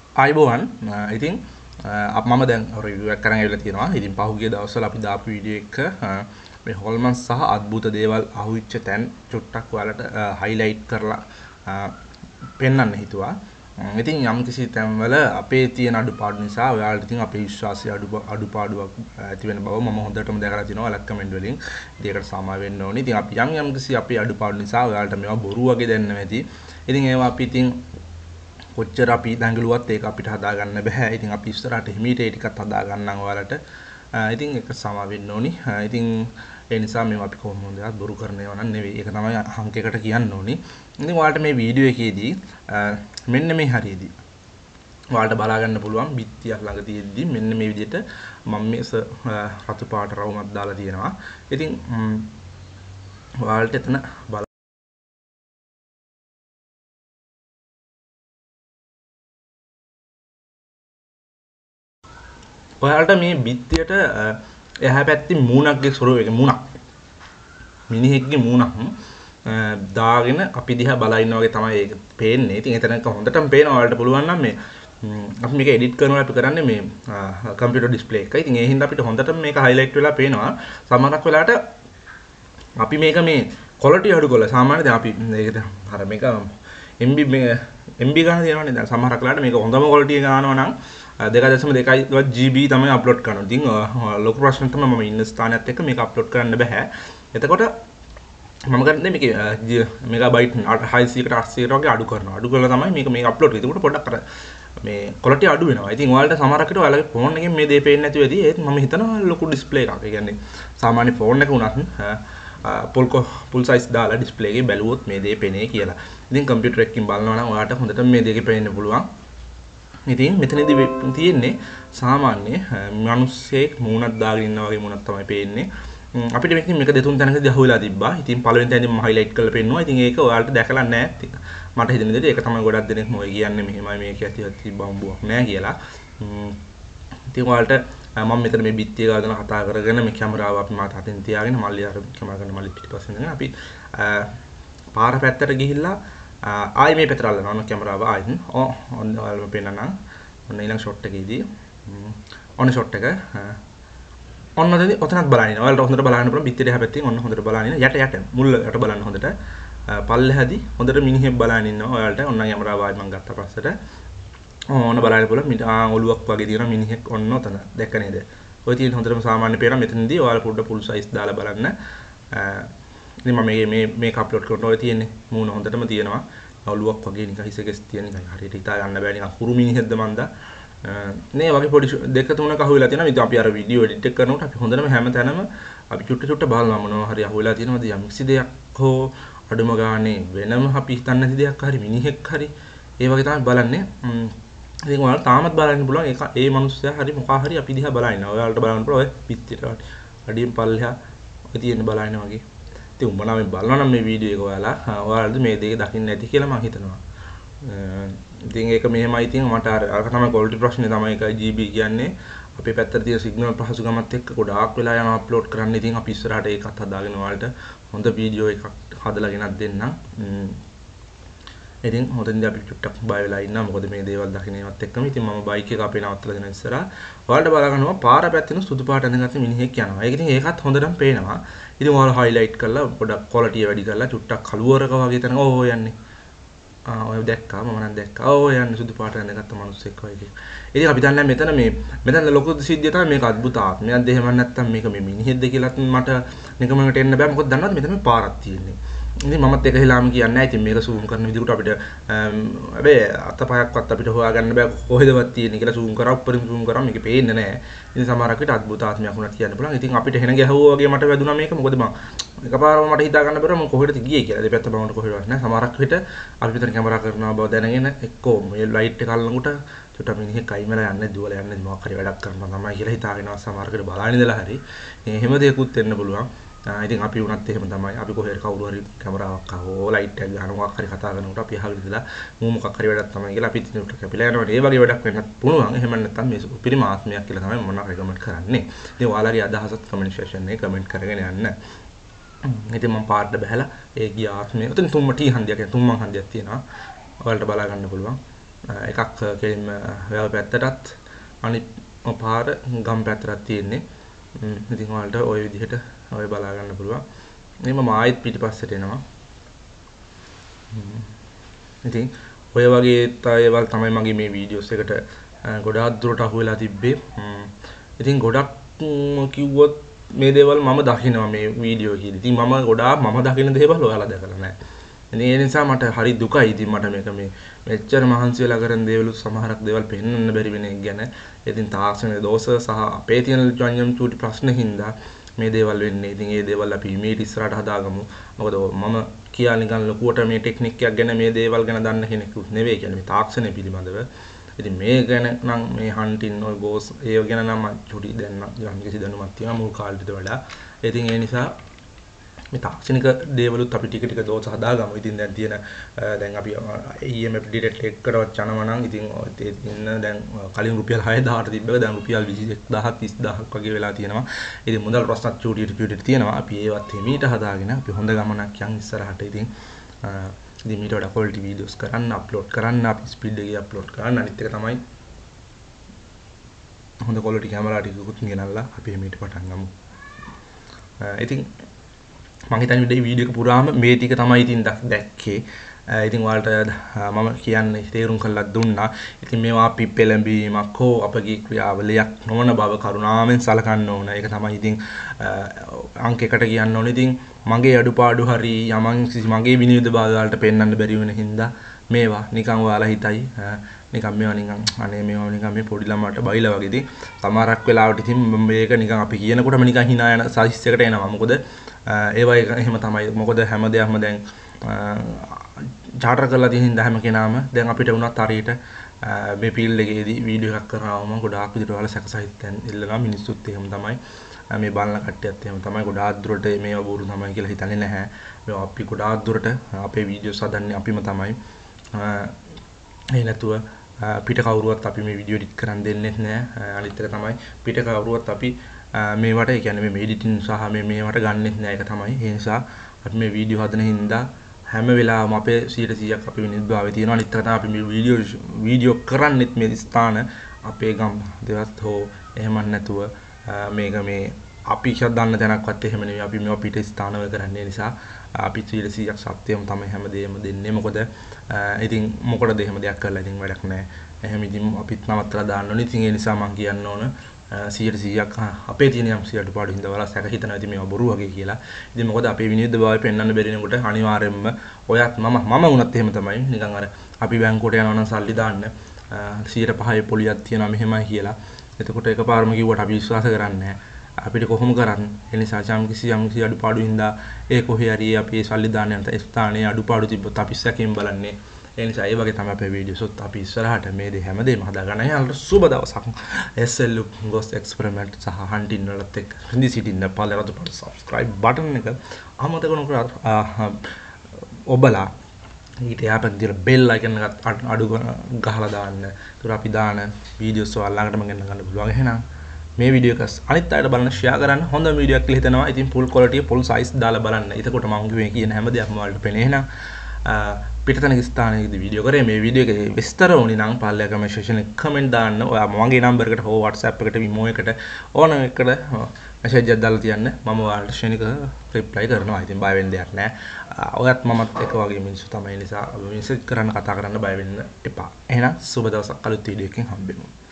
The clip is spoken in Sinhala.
ආයිබෝවන් ඉතින් මම දැන් රිවිව් එකක් කරන් ඇවිල්ලා තියෙනවා. ඉතින් පහුගිය දවස්වල අපි දාපු වීඩියෝ එක මේ හොල්මන් සහ අద్భుත දේවල් අහුවිච්ච තැන් චුට්ටක් ඔයාලට හයිලයිට් කරලා පෙන්වන්න හිතුවා. ඉතින් යම් කිසි තැන්වල අපේ තියෙන අඩුපාඩු නිසා ඔයාලට ඉතින් අපේ විශ්වාසය අඩුපාඩුවක් ඇති වෙන බව මම හොඳටම දැකලා තිනවා ඔයාලට කමෙන්ට් වලින්. ඉතින් ඒකට සමා වෙන්න ඕනේ. ඉතින් අපි යම් කිසි අපේ අඩුපාඩු නිසා ඔයාලට මේවා බොරු වගේ දැනෙනවා ඇති. ඉතින් ඒවා අපි ඉතින් කොච්චර අපි දඟලුවත් ඒක අපිට හදා ගන්න බෑ. ඉතින් අපි ඉස්සරහට හිමීට ඒ ටිකත් හදා ගන්නම් ඔයාලට. ඉතින් ඒක සමා වෙන්න ඕනි. ඉතින් ඒ නිසා මේවා අපි කොහොමද බොරු කරන ඒවා නම් නෙවෙයි. ඒක තමයි අංකයකට කියන්න ඕනි. ඉතින් ඔයාලට මේ වීඩියෝ එකේදී මෙන්න මේ හරියදී ඔයාලට බලා ගන්න පුළුවන් බිත්තියක් ළඟ තියෙද්දි මෙන්න මේ විදිහට මම මේ රතු පාට රවුමක් දාලා තියෙනවා. ඉතින් ඔයාලට එතන ඔයාලට මේ බිත්තියට එහා පැත්තේ මූණක්ගේ ස්වරූපයක මූණක් මිනිහෙක්ගේ මූණක් දාගෙන අපි දිහා බලා ඉන්නා වගේ තමයි ඒක පේන්නේ. ඉතින් එතනක හොඳටම පේනවා ඔයාලට පුළුවන් නම් මේ අපි මේක එඩිට් කරනවා අපි කරන්නේ මේ කම්පියුටර් ඩිස්ප්ලේ එක. ඉතින් ඒ හින්දා අපිට හොඳටම මේක හයිලයිට් වෙලා පේනවා. සමහරක් වෙලාවට අපි මේක මේ ක්වොලිටි අඩු කරලා සාමාන්‍යයෙන් දැන් අපි මේකට අර මේක MB ගන්න තියෙනවනේ දැන් සමහරක් වෙලාවට මේක හොඳම ක්වොලිටි එක ගන්නවා නම් 2.2 GB තමයි අප්ලෝඩ් කරනවා. ඉතින් ලොකු ප්‍රශ්න තමයි මම ඉන්න ස්ථානයත් එක්ක මේක අප්ලෝඩ් කරන්න බෑ. එතකොට මම කරන්නේ මේක මෙගාබයිට් 600කට 800කට වගේ අඩු කරනවා. අඩු කරලා තමයි මේක අප්ලෝඩ් කරන්නේ. ඒකට පොඩ්ඩක් අර මේ ක්වොලිටි අඩු වෙනවා. ඉතින් ඔයාලට සමහරකට ඔයාලගේ ෆෝන් එකෙන් මේ දේ පේන්නේ නැතුව ඇති. ඒත් මම හිතනවා ලොකු ඩිස්ප්ලේ එකක්. ඒ කියන්නේ සාමාන්‍ය ෆෝන් එක උනත් full size දාලා ඩිස්ප්ලේ එකේ බැලුවොත් මේ දේ පේන්නේ කියලා. ඉතින් කම්පියුටර් එකකින් බලනවා නම් ඔයාලට හොඳට මේ දෙකේ පේන්න පුළුවන්. ඉතින් මෙතනදී තියෙන්නේ සාමාන්‍ය මිනිස්සෙක් මූණක් දාගෙන ඉන්නා වගේ මූණක් තමයි පේන්නේ. අපිට මේක දෙතුන් තැනකදී අහුවෙලා තිබ්බා. ඉතින් පළවෙනි තැනදී මම හයිලයිට් කරලා පෙන්නුවා. ඉතින් ඒක ඔයාලට දැකලා නැහැ. මට හිතෙන විදිහට ඒක තමයි ගොඩක් දෙනෙක් මොකද කියන්නේ මෙහෙමයි මේක ඇතිවත් බම්බුවක් නැහැ කියලා. ඉතින් ඔයාලට මම මෙතන මේ බිත්තිය ගාගෙන කතා කරගෙන මේ කැමරාව අපි මාත අතින් තියාගෙන මල්ලි අර කැමරා ගන්න මල්ලි පිටිපස්සෙන් ඉඳගෙන අපි පාර පැත්තට ගිහිල්ලා ආයි මේ පැත්තට අල්ලනවා ඔන්න කැමරාව ආයින් ඔන්න ඔයාලම පේනනම් ඔන්න ඊළඟ ෂොට් එකේදී ඔන්න ෂොට් එක ඔන්න ඔතනත් බලන්න ඔයාලට හොඳට බලන්න පුළුවන් බිත්තියට එහා පැත්තෙන් ඔන්න හොඳට බලන්න යට මුල් යට බලන්න හොඳට පල්ලෙහාදී හොඳට මිනිහෙක් බලන්න ඉන්නවා ඔයාලට ඔන්න කැමරාව ආයි මම ගත්ත පස්සට ඕන බලන්න පුළුවන් ඔළුවක් වගේ තියෙන මිනිහෙක් ඔන්න ඔතන දැක්ක නේද ඔය තියෙන හොඳටම සාමාන්‍ය පේනවා මෙතනදී ඔයාලා පොඩ්ඩ full size දාලා බලන්න ඉතින් මම මේක අප්ලෝඩ් කරනවා ඔය තියෙන්නේ මූණ හොඳටම තියෙනවා ඔළුවක් වගේ නිකන් හිසකෙස් තියෙන නිකන් හරියට හිතා ගන්න බෑ නිකන් කුරු මිනිහෙක්ද මන්ද නේ වගේ පොඩි දෙක තුනක අහුවෙලා තියෙනවා ඉතින් අපි අර වීඩියෝ එඩිට් එක කරනකොට අපි හොඳටම හැම තැනම අපි චුට්ට බලනවා මොනවා හරි අහුවෙලා තියෙනවද යම් කිසි දෙයක් හෝ අඩුම ගානේ වෙනම අපි හිතන්නේ නැති දෙයක් හරි මිනිහෙක් හරි ඒ වගේ තමයි බලන්නේ ඉතින් ඔයාලා තාමත් බලන්න පුළුවන් ඒක ඒ මිනිස්සයා හරි මොකා හරි අපි දිහා බලනවා. ඔයාලට බලන්න පුළුවන් ඔය පිටියට අඩියෙන් පල්ලෙහා ඔය තියෙන බලන්න වගේ. ඉතින් උඹ නම් බලනවා නම් මේ වීඩියෝ එක ඔයාලට මේ දෙක දකින්න නැති කියලා මම හිතනවා. ඉතින් ඒක මෙහෙමයි ඉතින් මට අර තමයි ක්වොලිටි ප්‍රශ්නේ තමයි 1 GB කියන්නේ අපේ පැත්තට තියෙන සිග්නල් පහසුකමත් එක්ක ගොඩාක් වෙලා යනවා අප්ලෝඩ් කරන්න. ඉතින් අපි ඉස්සරහට ඒකත් හදාගෙන ඔයාලට හොඳ වීඩියෝ එකක් හදලා ගෙනත් දෙන්නම්. ඉතින් හොතෙන්ද අපි චුට්ටක් බය වෙලා ඉන්නවා මොකද මේ දේවල් දකින්නවත් එක්කම ඉතින් මම බයික් එක අපේ නවත්තලා දෙන ඉස්සරහා ඔයාලට බලා ගන්නවා පාර පැත්තෙන් සුදු පාට ඇඳගත්ත මිනිහෙක් යනවා. ඒක ඉතින් ඒකත් හොඳටම පේනවා. ඉතින් ඔයාලා හයිලයිට් කරලා පොඩක් ක්වොලිටිය වැඩි කරලා චුට්ටක් කළුවරක වගේ තැනක ඔය යන්නේ. ඔය දැක්කා මම නම් දැක්කා. ඔය යන්නේ සුදු පාට ඇඳගත්ත මිනිස්සෙක් වගේ. ඉතින් අපි දන්නේ මෙතන මෙතන ලොකු සිද්ධිය තමයි මේක අద్భుත ආත්මයක්ද එහෙම නැත්නම් මේක මේ මිනිහෙක්ද කියලාත් මට නිකමකට එන්න බෑ. මොකද දන්නවද මෙතන මේ පාරක් තියෙන්නේ. ඉතින් මමත් ඒක හිලාම කියන්නේ නැහැ. ඉතින් මේක zoom කරන විදිහට අපිට හැබැයි අතපයක්වත් අපිට හොයාගන්න බෑ කොහෙදවත් තියෙන්නේ කියලා zoom කරා උඩින් zoom කරා මේක පේන්නේ නැහැ. ඉතින් සමහරක් විට අద్భుත ආත්මයක් වුණත් කියන්න පුළුවන්. ඉතින් අපිට හෙන ගැහුවා වගේ මට වැදුනා මේක. මොකද මම එකපාරම මට හිතා ගන්න බැරුව මම කොහෙටද ගියේ කියලා. දෙපැත්ත බලනකොට කොහෙවත් නැහැ. සමහරක් විට අපි විතර කැමරා කරනවා බව දැනගෙන එක්කෝ මේ ලයිට් එක අල්ලනකොට චුට්ට මිනිහෙක් කයිමලා යන්නේ දුවලා යන්නේ මොකක් හරි වැඩක් කරනවා තමයි කියලා හිතාගෙනවා සමහරක් විට බලාගෙන ඉඳලා හරි. එහෙම දෙයක්වත් වෙන්න පුළුවන්. ඉතින් අපි වුණත් එහෙම තමයි අපි කොහෙද කවුරු හරි කැමරාවක් ආවෝ ලයිට් එකක් ගහන මොකක් හරි කතා කරනකොට අපි අහගෙන ඉඳලා මූ මොකක් හරි වැඩක් තමයි කියලා අපි ඉතින් උට කැපිලා යනවා. ඒ වගේ වැඩක් වෙන්නත් පුළුවන්. එහෙම නැත්නම් මේ උපරිම ආත්මයක් කියලා තමයි මම රෙකමන්ඩ් කරන්නේ. ඉතින් ඔයාලගේ අදහසත් කමෙන්ට් සෙක්ෂන් එකේ කමෙන්ට් කරගෙන යන්න. ඉතින් මම පාඩට බහැලා ඒ ගිය ආත්මය. උතන තුම්ම ටී හන්දියක් තුම්මන් හන්දියක් තියෙනවා. ඔයාලට බලා ගන්න පුළුවන්. එකක් කෙලින්ම වැව පැත්තටත් අනිත් පාර ගම් පැත්තටත් තියෙන්නේ. ඉතින් ඔයාලට ওই විදිහට ඔය බලා ගන්න පුළුවන්. මේ මම ආයෙත් පිටිපස්සට එනවා. ඉතින් ඔය වගේ ඒවල් තමයි මගේ මේ වීඩියෝස් එකට ගොඩාක් දුරට අහු වෙලා තිබ්බේ. ඉතින් ගොඩක් කිව්වොත් මේ දේවල් මම දකිනවා මේ වීඩියෝ එකේදී. ඉතින් මම ගොඩාක් මම දකින දේවල් ඔයාලා දැකලා නැහැ. ඉතින් ඒ නිසා මට හරි දුකයි. ඉතින් මට මේක මේ මෙච්චර මහන්සි වෙලා කරන දේවලුත් සමහරක් දේවල් පෙන්වන්න බැරි වෙන එක ගැන. ඉතින් තාක්ෂණයේ දෝෂ සහ අපේ තියෙන ජන්ජම් චූටි ප්‍රශ්න හින්දා මේ දේවල් වෙන්නේ. ඉතින් මේ දේවල් අපි ඉමේජ් ඉස්සරහට හදාගමු. මොකද මම කියලා නිකන් ලොකුවට මේ ටෙක්නික් එකක් ගැන මේ දේවල් ගැන දන්න කෙනෙකුත් නෙවෙයි. කියන්නේ මේ තාක්ෂණය පිළිබඳව. ඉතින් මේ ගැන නම් මේ හන්ටින් ඔය ගෝස් ඒ ගැන නම් චුටි දැන් නම් කිසි දැනුමක් තියෙනවා මුල් කාලේට වඩා. ඉතින් ඒ නිසා මේ තාක්ෂණික දේවලුත් අපි ටික ටික දෝෂ හදාගමු. ඉතින් දැන් තියෙන දැන් අපි EMF ඩිටෙක්ටර් එකකටවත් යනවා නම් ඉතින් ඉන්න දැන් කලින් රුපියල් 6000ට තිබ්බක දැන් රුපියල් 21000ක් 30000ක් වගේ වෙලා තියෙනවා. ඉතින් මුදල් ප්‍රශ්නත් චූටියට තියෙනවා. අපි ඒවත් හිමීට හදාගෙන අපි හොඳ ගමනක් යන් ඉස්සරහට. ඉතින් මීට වඩා quality videos කරන්න අප්ලෝඩ් කරන්න අපි ස්පීඩ් එකේ අප්ලෝඩ් කරන්න. අනිත් එක තමයි හොඳ quality කැමරා ටිකකුත් ගෙනල්ලා අපි හිමීට පටන් ගමු. ඉතින් මම හිතන්නේ මේ වීඩියෝ එක පුරාම මේ ටික තමයි ඉතින් දැක්කේ. ඉතින් ඔයාලට මම කියන්නේ තේරුම් කරලා දුන්නා. ඉතින් මේවා අපි පෙළඹීමක් හෝ අපගේ ක්‍රියාවලියක් නොවන බව කරුණාවෙන් සලකන්න ඕන. ඒක තමයි ඉතින් අංක 1ට කියන්න ඕනේ. ඉතින් මගේ අඩුපාඩු හරි යමන් මගේ විනිවිද භාගවලට පෙන්වන්න බැරි වෙන හින්දා මේවා නිකන් ඔයාලා හිතයි නිකන් මේවා නිකන් අනේ මේවා නිකන් මේ පොඩි ළමයට බයිලා වගේ. ඉතින් සමහරක් වෙලාවට ඉතින් මේක නිකන් අපි කියනකොටම නිකන් hina යන සයිස් එකට එනවා. මොකද ඒවා එහෙම තමයි. මොකද හැම දෙයක්ම දැන් චාටර් කරලා තියෙන හින්දා හැම කෙනාම දැන් අපිට වුණත් හරියට මේ ෆීල්ඩ් එකේදී වීඩියෝ එකක් කරනවම ගොඩාක් විදිහට ඔයාලා සැකසහිතෙන් ඉල්ලනවා. මිනිස්සුත් එහෙම තමයි. මේ බලන කට්ටියත් එහෙම තමයි. ගොඩාක් දුරට මේවා බොරු තමයි කියලා හිතන්නේ නැහැ. මේවා අපි ගොඩාක් දුරට අපේ වීඩියෝස් හදන්නේ අපිම තමයි. ඒ නැතුව පිට කවුරුවත් අපි මේ වීඩියෝ එඩිට් කරන් දෙන්නේ නැහැ. අනිත් එක තමයි පිට කවුරුවත් අපි මේවට ඒ කියන්නේ මේ එඩිටින් සහ මේවට ගන්නෙත් නැහැ. ඒක තමයි. ඒ නිසා අපි මේ වීඩියෝ හදන හින්දා හැම වෙලාවම අපේ 100%ක් අපි විනිවිදභාවය තියෙනවා. අනිත් එක තමයි අපි මේ වීඩියෝ කරන්නෙත් මේ ස්ථාන අපේ ගම් දෙවත් හෝ එහෙම නැතුව මේක මේ අපි දන්න තැනක්වත් එහෙම නෙවෙයි. අපි මේවා පිට ස්ථානවල කරන්නේ. නිසා අපි 100%ක් සත්‍යම තමයි හැමදේම දෙන්නේ. මොකද ඉතින් මොකටද එහෙම දෙයක් කරලා ඉතින් වැඩක් නැහැ. එහෙම ඉතින් අපිත් නවත්තලා දාන්න ඕනේ. ඉතින් ඒ නිසා මම කියන්න ඕන 100%ක් අපේ තියෙන යම් 100% හින්දා වල සැක හිතනවා ඉතින් මේවා බොරු වගේ කියලා. ඉතින් මොකද අපේ විනිවිදභාවය පෙන්වන්න බැරි වෙනකොට අනිවාර්යයෙන්ම ඔයත් මම වුණත් එහෙම තමයි. නිකන් අර අපි බැංකුවට යනවා නම් සල්ලි දාන්න 105 පොලියක් තියෙනවා මෙහෙමයි කියලා. එතකොට එකපාරම කිව්වට අපි විශ්වාස කරන්නේ නැහැ. අපිට කොහොම කරන්නේ? ඒ නිසා යම් කිසි අඩුපාඩු හින්දා ඒ කොහේ හරි අපි සල්ලි දාන්න යන ස්ථානයේ අඩුපාඩු තිබ්බොත් අපි සැකයෙන් බලන්නේ. ඒ නිසා ඒ වගේ තමයි අපේ වීඩියෝස් අපි ඉස්සරහට මේ දේ හැමදේම හදාගන්න. යාළුවෝ සුබ දවසක්. SL Ghost Experiment සහ Hunting වලත් එක්ක හින්දි සිටින්න පළරතු පොඩ subscribe button එක අමතක නොකර ඔබලා ඊට යාපන් දිර bell icon එකත් අඩු ගහලා දාන්න. ඒතර අපි දාන වීඩියෝස් වල ළඟටම ගෙන්න ගන්න පුළුවන්. එහෙනම් මේ වීඩියෝ එක අනිත් අයට බලන්න ෂෙයා කරන්න. හොඳ වීඩියෝ එකක් කියලා හිතනවා. ඉතින් full quality full size දාලා බලන්න. එතකොට මම කියන හැම දෙයක්ම වලට පෙනේ. එහෙනම් පිටතනක ස්ථානයකදී වීඩියෝ කරේ. මේ වීඩියෝ එකේ විස්තර වුණේ නම් පල්ලෙය කමෙන්ට් සෙක්ෂන් එකේ කමෙන්ට් දාන්න. ඔයා මගේ නම්බර් එකට හෝ WhatsApp එකට විමෝ එකට ඕන එකට මැසේජ් එකක් දාලා තියන්න. මම ඔයාලට ශනික රිප්ලයි කරනවා. ඉතින් බය වෙන්න දෙයක් නැහැ. ඔයත් මමත් එක වගේ මිනිස්සු තමයි. නිසා මැසේජ් කරන්න කතා කරන්න බය වෙන්න එපා. එහෙනම් සුබ දවසක් අලුත් වීඩියෝ එකකින් හම්බෙමු.